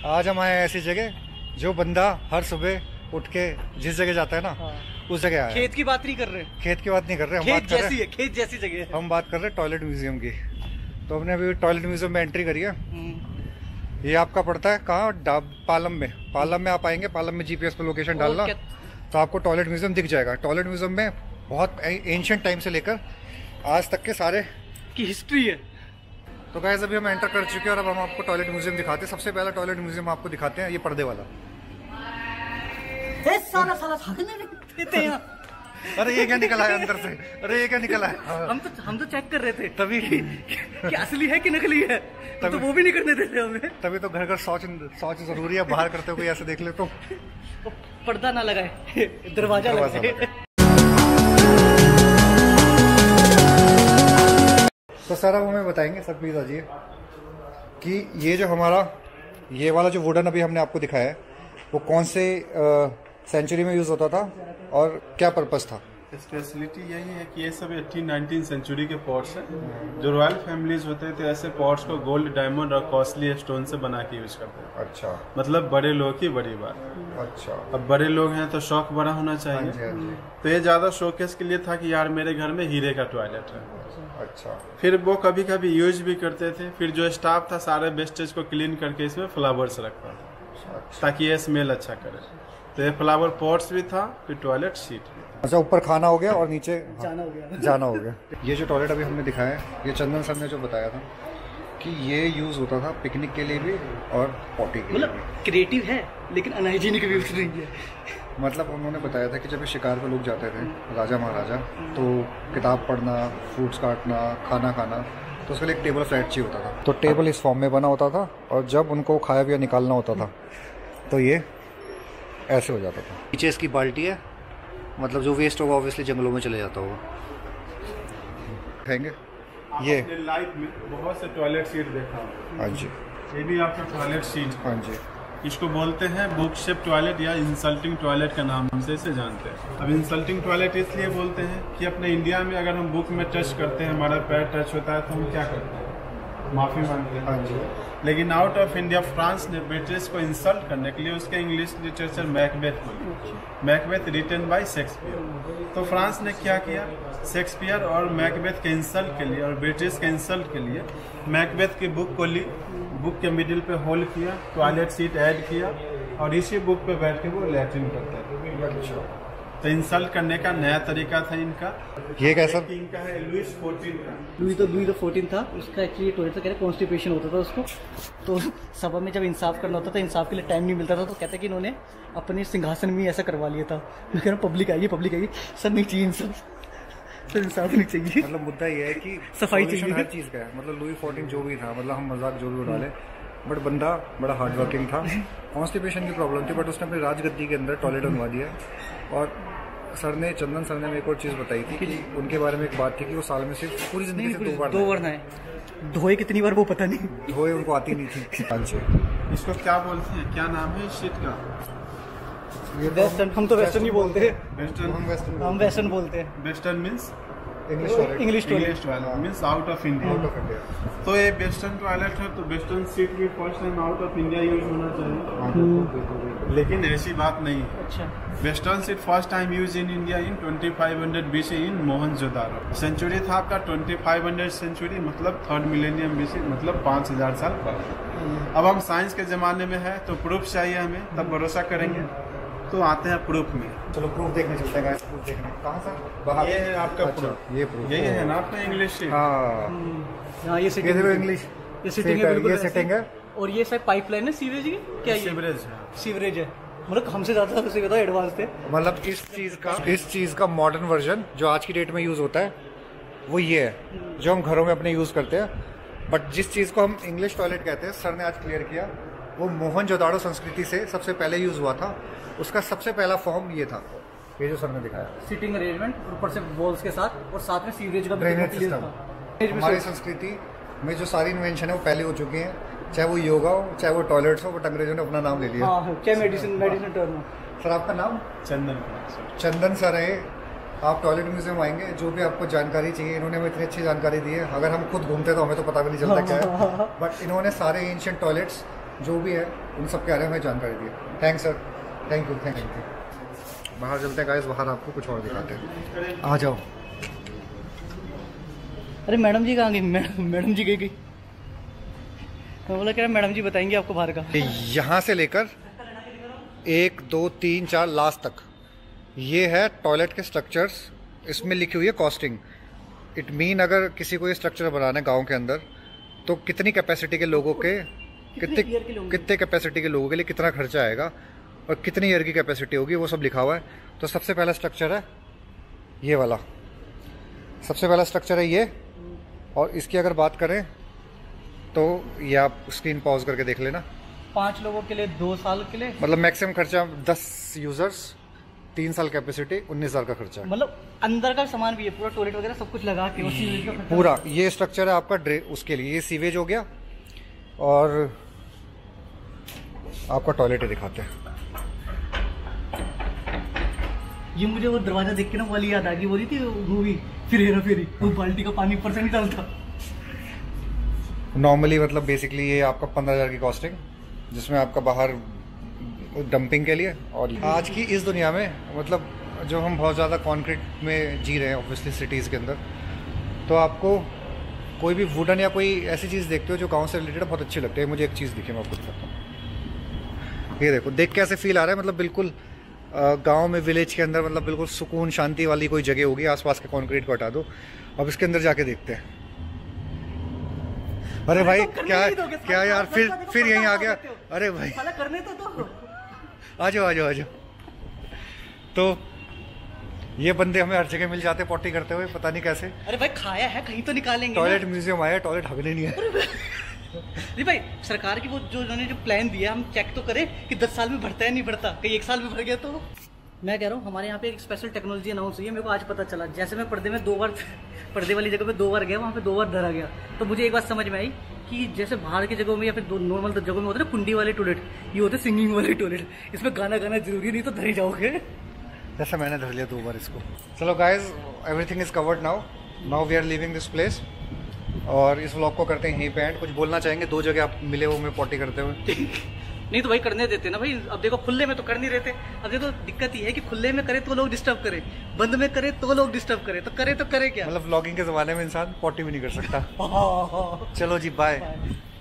आज हम आए हैं ऐसी जगह जो बंदा हर सुबह उठ के जिस जगह जाता है ना, हाँ। उस जगह आया। खेत की बात नहीं कर रहे, खेत की बात नहीं कर रहे, हम खेत बात कर जैसी रहे है, खेत जैसी जगह है। हम बात कर रहे हैं टॉयलेट म्यूजियम की। तो हमने अभी टॉयलेट म्यूजियम में एंट्री करी है। ये आपका पड़ता है कहाँ? पालम में। पालम में आप आएंगे, पालम में जीपीएस पे लोकेशन डालना तो आपको टॉयलेट म्यूजियम दिख जाएगा। टॉयलेट म्यूजियम में बहुत एंशिएंट टाइम से लेकर आज तक के सारे की हिस्ट्री है। तो गाइस अभी हम एंटर कर चुके हैं और अब हम आपको टॉयलेट म्यूजियम दिखाते हैं। सबसे पहला टॉयलेट म्यूजियम आपको दिखाते हैं, ये पर्दे वाला। साला भागने देते हैं। अरे ये क्या निकला है अंदर से? अरे ये क्या निकला है? हम तो चेक कर रहे थे तभी कि असली है कि नकली है। तो वो भी नहीं करने देते हमें। तभी तो घर घर शौच जरूरी है। बाहर करते हुए ऐसे देख ले तो पर्दा ना लगाए, दरवाजा लगाए। तो सर अब हमें बताएंगे, सब प्लीज आजिए, कि ये जो हमारा ये वाला जो वुडन अभी हमने आपको दिखाया है वो कौन से सेंचुरी में यूज होता था और क्या पर्पस था? स्पेशलिटी यही है कि ये सब 18-19 सेंचुरी के पॉट्स हैं। जो रॉयल फैमिलीज होते थे ऐसे पॉट्स को गोल्ड, डायमंड और कॉस्टली स्टोन से बना के यूज करते हैं। अच्छा, मतलब बड़े लोग की बड़ी बात। अच्छा, अब बड़े लोग हैं तो शौक बड़ा होना चाहिए। हाँ जी, हाँ जी। तो ये ज्यादा शोकेस के लिए था कि यार मेरे घर में हीरे का टॉयलेट है। अच्छा, फिर वो कभी कभी यूज भी करते थे। फिर जो स्टाफ था सारे वेस्टेज को क्लीन करके इसमें फ्लावर्स रखता था ताकि ये स्मेल अच्छा करे। तो ये फ्लावर पॉट्स भी था, फिर टॉयलेट सीट भी था। अच्छा, ऊपर खाना हो गया और नीचे जाना हो गया। ये जो टॉयलेट अभी हमने दिखाया है, ये चंदन सर ने जो बताया था कि ये यूज होता था पिकनिक के लिए भी और पॉटी के लिए मतलब भी। क्रिएटिव है लेकिन अनहाइजीनिक भी नहीं है। मतलब उन्होंने बताया था कि जब शिकार पे लोग जाते थे, राजा महाराजा, तो किताब पढ़ना, फ्रूट्स काटना, खाना खाना, तो उसके लिए एक टेबल फ्लैट चाहिए होता था। तो टेबल इस फॉर्म में बना होता था और जब उनको खाया पिया निकालना होता था तो ये ऐसे हो जाता था। नीचे इसकी बाल्टी है, मतलब जो वेस्ट होगा ऑब्वियसली जंगलों में चले जाता होगा। खाएंगे ये लाइफ में बहुत से टॉयलेट सीट देखा। हाँ जी, ये भी आपका टॉयलेट सीट। हाँ जी। इसको बोलते हैं बुक शेप टॉयलेट या इंसल्टिंग टॉयलेट का नाम हमसे इसे जानते हैं। अब इंसल्टिंग टॉयलेट इसलिए बोलते हैं कि अपने इंडिया में अगर हम बुक में टच करते हैं, हमारा पैर टच होता है तो हम क्या करते हैं? माफी मांगते हैं। हाँ जी। लेकिन आउट ऑफ इंडिया फ्रांस ने ब्रिटिश को इंसल्ट करने के लिए उसके इंग्लिश लिटरेचर मैकबेथ बोली। Macbeth written by Shakespeare. तो फ्रांस ने क्या किया? शेक्सपियर और मैकबेथ के इंसल्ट के लिए और ब्रिटिश के इंसल्ट के लिए मैकबेथ की बुक को ली, बुक के मिडिल पे होल किया, टॉयलेट सीट ऐड किया और इसी बुक पे बैठ के वो लैट्रिन करते थे। तो इंसल्ट करने का नया तरीका था इनका। ये कैसा? इनका है लुईस XIV का। लुई तो 14 था। उसका एक्चुअली टॉयलेट कह रहे कॉन्स्टिपेशन होता था उसको। तो सभा में जब इंसाफ करना होता था, इंसाफ के लिए टाइम नहीं मिलता था, तो कहते कि इन्होंने अपने सिंहासन में ऐसा करवा लिया था। मैं कह रहा हूँ पब्लिक आएगी सर, नहीं चाहिए इंसाफ, सर इंसाफ नहीं चाहिए। मतलब मुद्दा ये है कि सफाई चाहिए हर चीज़ का है। मतलब लुई XIV जो भी था, मतलब हम मजाक जो भी उड़ा ले, बट बंदा बड़ा हार्ड वर्किंग था। कॉन्स्टिपेशन की प्रॉब्लम थी, बट उसने अपनी राजगद्दी के अंदर टॉयलेट बनवा दिया। और चंदन सर ने मेरे को एक चीज़ बताई थी कि उनके बारे में एक बात थी कि वो साल में सिर्फ पूरी जिंदगी से दो बार नहाए। धोए कितनी बार वो पता नहीं, धोए उनको आती नहीं थी। हाँ जी। इसको क्या बोलते हैं, क्या नाम है इस शीट का? वेस्टर्न। हम तो वेस्टर्न ही बोलते हैं। वेस्टर्न। हम वेस्टर्न बोलते हैं। Western means English toilet means out of India. तो ये वेस्टर्न टॉयलेट है, तो वेस्टर्न सीट भी first time out of India use होना चाहिए। लेकिन ऐसी बात नहीं है। अच्छा। Western seat first time use in India in 2500 BC in Mohenjodaro. Century था आपका 2500 सेंचुरी, मतलब 3rd मिलेनियम BC, मतलब 5000 साल पहले। अब हम साइंस के जमाने में है तो प्रूफ चाहिए हमें, तब भरोसा करेंगे। तो आते हैं प्रूफ में। चलो प्रूफ देखने चलते हैं। प्रूफ देखने कहाँ सर? बाहर। ये है आपका अच्छा, प्रूफ। ये प्रूफ यही है ना आपका इंग्लिश शीट? हाँ, ये ये देखो इंग्लिश, ये सिटिंग है, बिल्कुल ये सिटिंग है। और ये शायद पाइपलाइन है सीवेज की, क्या ये सीवरेज है? सीवरेज है। मतलब हमसे ज्यादा एडवांस थे। मतलब इस चीज का मॉडर्न वर्जन जो आज की डेट में यूज होता है वो ये है जो हम घरों में अपने यूज करते हैं। बट जिस चीज को हम इंग्लिश टॉयलेट कहते हैं, सर ने आज क्लियर किया, वो मोहनजोदाड़ो संस्कृति से सबसे पहले यूज हुआ था। उसका सबसे पहला फॉर्म ये था, ये जो सर ने दिखाया। सिटिंग अरेंजमेंट ऊपर से वॉल्स के साथ और साथ में सीवरेज का ड्रेनेज सिस्टम। हमारी संस्कृति में जो सारी इन्वेंशन है वो पहले हो चुकी हैं, चाहे वो योगा हो, चाहे वो टॉयलेट्स हो, बट अंग्रेजों ने अपना नाम ले लिया। चाहे मेडिसिन टर्म हो। सर आपका नाम? चंदन सर है। आप टॉयलेट म्यूजियम आएंगे, जो भी आपको जानकारी चाहिए, इन्होंने हमें इतनी अच्छी जानकारी दी है। अगर हम खुद घूमते तो हमें तो पता भी नहीं चलता क्या है। बट इन्होंने सारे एंशिएंट टॉयलेट्स जो भी है उन सब के बारे में जानकारी दी। Thanks sir, thank you thank you. बाहर चलते हैं गाइस, बाहर आपको कुछ और दिखाते हैं, आ जाओ। अरे मैडम जी कहाँ गई? मैडम जी गई। मैं बोला कह रहा मैडम जी बताएंगे आपको बाहर का। यहाँ से लेकर 1 2 3 4 लास्ट तक ये है टॉयलेट के स्ट्रक्चर्स। इसमें लिखी हुई है कॉस्टिंग। इट मीन अगर किसी को ये स्ट्रक्चर बनाना है गाँव के अंदर तो कितनी कैपेसिटी के लोगों के कितने कैपेसिटी के लोगों के लिए कितना खर्चा आएगा और कितनी ईयर की कैपेसिटी होगी, वो सब लिखा हुआ है। तो सबसे पहला स्ट्रक्चर है ये वाला, सबसे पहला स्ट्रक्चर है ये। और इसकी अगर बात करें तो ये आप स्क्रीन पॉज करके देख लेना। 5 लोगों के लिए 2 साल के लिए, मतलब मैक्सिमम खर्चा 10 यूजर्स, 3 साल कैपेसिटी, 19,000 का खर्चा है। मतलब अंदर का सामान भी है, पूरा टॉयलेट वगैरह सब कुछ लगा के उसी का पूरा ये स्ट्रक्चर है आपका उसके लिए। ये सीवेज हो गया और आपका टॉयलेट दिखाते हैं। ये मुझे वो दरवाजा देख के ना वाली याद आ गई, बोली थी मूवी फिर हेरा फेरी, वो बाल्टी का पानी ऊपर से नहीं डालता। नॉर्मली मतलब बेसिकली ये आपका 15,000 की कॉस्टिंग, जिसमें आपका बाहर डंपिंग के लिए। और आज की इस दुनिया में मतलब जो हम बहुत ज़्यादा कंक्रीट में जी रहे हैं ऑब्वियसली सिटीज़ के अंदर, तो आपको कोई भी वुडन या कोई ऐसी चीज़ देखते हो जो गांव से रिलेटेड बहुत अच्छी लगती है। मुझे एक चीज़ दिखी, मैं आपको दिखाता हूँ। ये देखो, देख के ऐसे फील आ रहा है मतलब बिल्कुल गांव में विलेज के अंदर, मतलब बिल्कुल सुकून शांति वाली कोई जगह होगी। आसपास के कंक्रीट को हटा दो, अब इसके अंदर जाके देखते हैं। अरे भाई क्या यार, फिर यहीं आ गया। अरे भाई करने तो आ जाओ आ जाओ आ जाओ। तो ये बंदे हमें हर जगह मिल जाते पॉटी करते हुए, पता नहीं कैसे। अरे भाई खाया है कहीं तो निकालेंगे। टॉयलेट म्यूजियम आया, टॉयलेट हगने नहीं है। नहीं भाई, सरकार की वो जो उन्होंने जो प्लान दिया, हम चेक तो करें कि 10 साल में बढ़ता है नहीं बढ़ता, कहीं 1 साल में बढ़ गया तो। मैं कह रहा हूँ हमारे यहाँ पे एक स्पेशल टेक्नोलॉजी अनाउंस हुई है, मेरे को आज पता चला। जैसे मैं पर्दे में 2 बार पर्दे वाली जगह पे 2 बार गया, वहाँ पे 2 बार धरा गया, तो मुझे एक बात समझ में आई कि जैसे बाहर की जगहों में या फिर नॉर्मल जगहों में होते हैं कुंडी वाले टॉयलेट, ये होते सिंगिंग वाले टॉयलेट। इसमें गाना गाना जरूरी नहीं तो धरे जाओगे। जैसा मैंने धर लिया 2 बार इसको। चलो guys, everything is covered now we are leaving this place. और इस व्लॉग को करते हैं यहीं पे एंड। कुछ बोलना चाहेंगे? 2 जगह आप मिले हो मैं पॉटी करते हुए। नहीं तो भाई करने देते ना भाई। अब देखो खुले में तो कर नहीं रहते। अब देखो दिक्कत ये है कि खुले में करे तो लोग डिस्टर्ब करे, बंद में करे तो लोग डिस्टर्ब करे, तो करे क्या? मतलब व्लॉगिंग के जमाने में इंसान पॉटी भी नहीं कर सकता। चलो जी, बाय।